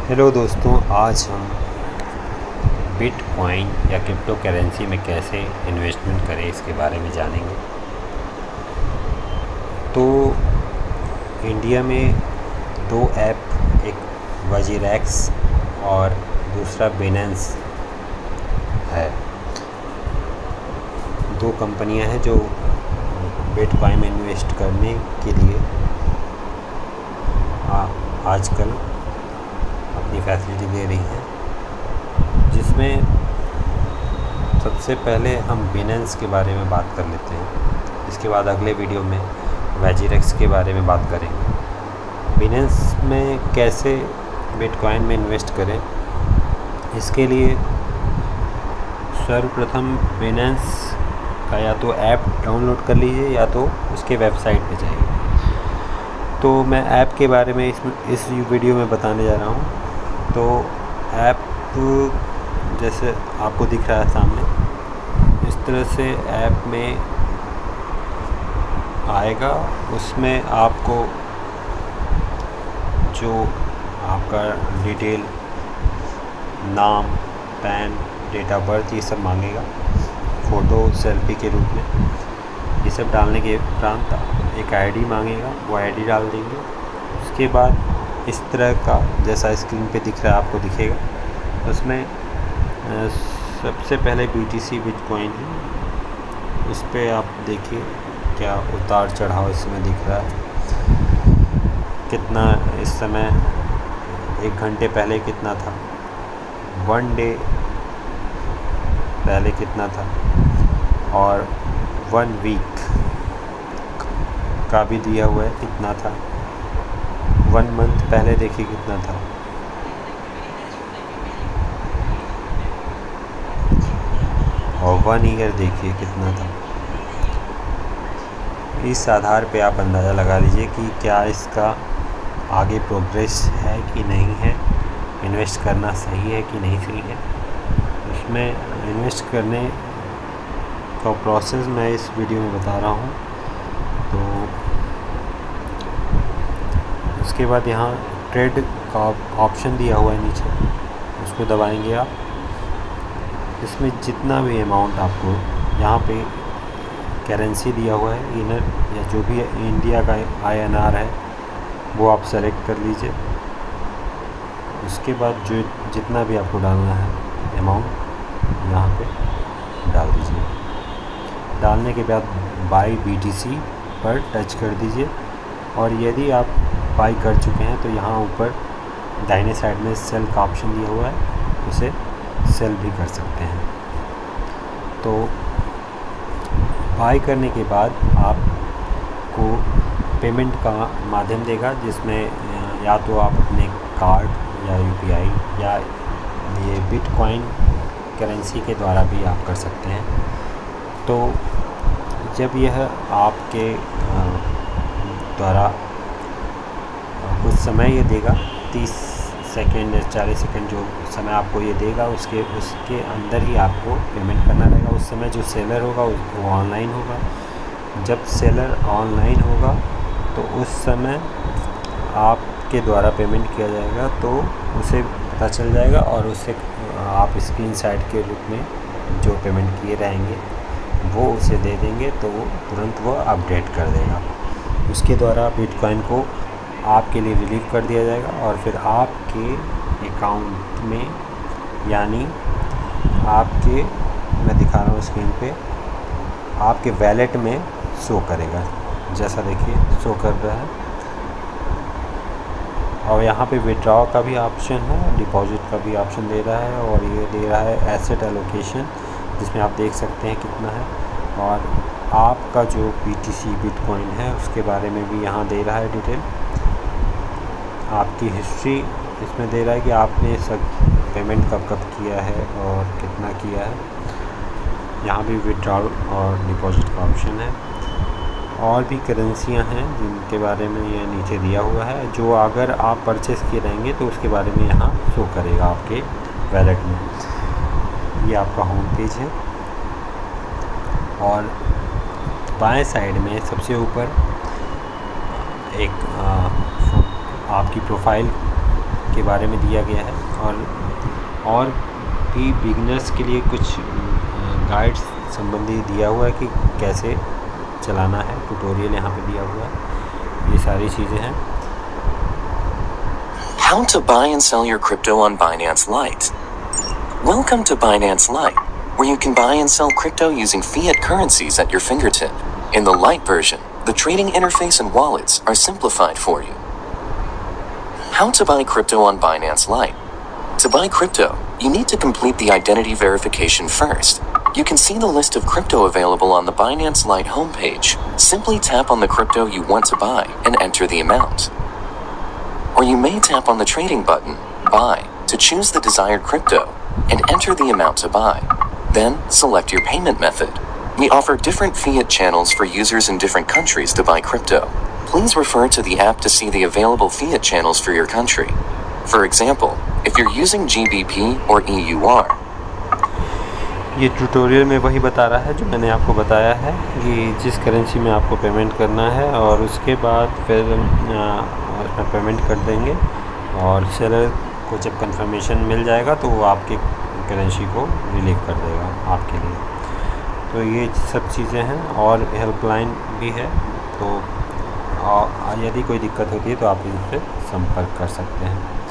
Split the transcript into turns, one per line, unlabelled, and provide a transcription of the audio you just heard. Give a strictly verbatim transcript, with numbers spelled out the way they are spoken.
Hello दोस्तों, आज हम बिटकॉइन या क्रिप्टो करेंसी में कैसे इन्वेस्टमेंट करें इसके बारे में जानेंगे। तो इंडिया में दो ऐप, एक वजीरेक्स और दूसरा बिनेंस है। दो कंपनियां हैं जो बिटकॉइन में इन्वेस्ट करने के लिए आजकल अपनी फैसिलिटी दे रही हैं, जिसमें सबसे पहले हम बिनेंस के बारे में बात कर लेते हैं। इसके बाद अगले वीडियो में वजीरेक्स के बारे में बात करेंगे। बिनेंस में कैसे बिटकॉइन में इन्वेस्ट करें, इसके लिए सर्वप्रथम बिनेंस का या तो ऐप डाउनलोड कर लीजिए या तो उसके वेबसाइट पे जाइए। तो मैं ऐप के बारे में इसमें इस वीडियो में बताने जा रहा हूँ। तो ऐप जैसे आपको दिख रहा है सामने, इस तरह से ऐप में आएगा। उसमें आपको जो आपका डिटेल, नाम, पैन, डेट ऑफ बर्थ, ये सब मांगेगा। फ़ोटो सेल्फी के रूप में ये सब डालने के उपरांत एक आईडी मांगेगा, वो आईडी डाल देंगे। उसके बाद इस तरह का जैसा स्क्रीन पे दिख रहा है आपको दिखेगा। उसमें सबसे पहले बीटीसी बिटकॉइन है, इस पे आप देखिए क्या उतार चढ़ाव इसमें दिख रहा है। कितना इस समय, एक घंटे पहले कितना था, वन डे पहले कितना था, और वन वीक का भी दिया हुआ है कितना था। वन मंथ पहले देखिए कितना था, और वन ईयर देखिए कितना था। इस आधार पे आप अंदाज़ा लगा लीजिए कि क्या इसका आगे प्रोग्रेस है कि नहीं है, इन्वेस्ट करना सही है कि नहीं सही है। उसमें इन्वेस्ट करने का प्रोसेस मैं इस वीडियो में बता रहा हूँ। तो उसके बाद यहाँ ट्रेड का ऑप्शन दिया हुआ है नीचे, उसको दबाएंगे आप। इसमें जितना भी अमाउंट आपको यहाँ पे करेंसी दिया हुआ है, इनर या जो भी इंडिया का आई एन आर है, वो आप सेलेक्ट कर लीजिए। उसके बाद जो जितना भी आपको डालना है अमाउंट यहाँ पे डाल दीजिए। डालने के बाद बाई बीटीसी पर टच कर दीजिए, और यदि आप बाई कर चुके हैं तो यहाँ ऊपर दाहिने साइड में सेल का ऑप्शन दिया हुआ है, उसे सेल भी कर सकते हैं। तो बाई करने के बाद आपको पेमेंट का माध्यम देगा, जिसमें या तो आप अपने कार्ड या यूपीआई या ये बिटकॉइन करेंसी के द्वारा भी आप कर सकते हैं। तो जब यह आपके द्वारा कुछ समय ये देगा, तीस सेकेंड या चालीस सेकेंड जो समय आपको ये देगा, उसके उसके अंदर ही आपको पेमेंट करना रहेगा। उस समय जो सेलर होगा वो ऑनलाइन होगा। जब सेलर ऑनलाइन होगा तो उस समय आपके द्वारा पेमेंट किया जाएगा, तो उसे पता चल जाएगा, और उससे आप स्क्रीनशॉट के रूप में जो पेमेंट किए रहेंगे वो उसे दे देंगे, तो वो तुरंत वो अपडेट कर देगा। उसके द्वारा बिटकॉइन को आपके लिए रिलीव कर दिया जाएगा, और फिर आपके अकाउंट में, यानी आपके, मैं दिखा रहा हूँ स्क्रीन पे, आपके वैलेट में शो करेगा। जैसा देखिए शो कर रहा है। और यहाँ पे विड्रॉ का भी ऑप्शन है, डिपॉजिट का भी ऑप्शन दे रहा है, और ये दे रहा है एसेट एलोकेशन, जिसमें आप देख सकते हैं कितना है। और आपका जो बीटीसी बिटकॉइन है उसके बारे में भी यहाँ दे रहा है डिटेल। आपकी हिस्ट्री इसमें दे रहा है कि आपने सब पेमेंट कब कब किया है और कितना किया है। यहाँ भी विड्रॉल और डिपॉजिट का ऑप्शन है। और भी करेंसियाँ हैं जिनके बारे में ये नीचे दिया हुआ है, जो अगर आप परचेस किए रहेंगे तो उसके बारे में यहाँ शो करेगा आपके वैलेट में। ये आपका होम पेज है, और बाएं साइड में सबसे ऊपर एक आ, आपकी प्रोफाइल के बारे में दिया गया है, और और भी बिगिनर्स के लिए कुछ गाइड्स संबंधी दिया हुआ है कि कैसे चलाना है, ट्यूटोरियल यहाँ पे दिया हुआ है, ये सारी चीज़ें हैं।
How to buy and sell your crypto on Binance Lite. Welcome to Binance Lite, where you can buy and sell crypto using fiat currencies at your fingertip. In the Lite version, the trading interface and wallets are simplified for you. How to buy crypto on Binance Lite. To buy crypto, you need to complete the identity verification first. You can see the list of crypto available on the Binance Lite homepage. Simply tap on the crypto you want to buy and enter the amount. Or you may tap on the trading button, Buy, to choose the desired crypto and enter the amount to buy. Then, select your payment method. We offer different fiat channels for users in different countries to buy crypto. Please refer to the app to see the available fiat channels for your country. For example, if you're using G B P or E U R.
ये tutorial में वही बता रहा है जो मैंने आपको बताया है कि जिस करेंसी में आपको पेमेंट करना है, और उसके बाद फिर उसमें पेमेंट कर देंगे, और सेलर को जब कंफर्मेशन मिल जाएगा तो वो आपके करेंसी को रिलीव कर देगा आपके लिए। तो ये सब चीज़ें हैं, और हेल्पलाइन भी है, तो यदि कोई दिक्कत होती है तो आप इनसे संपर्क कर सकते हैं।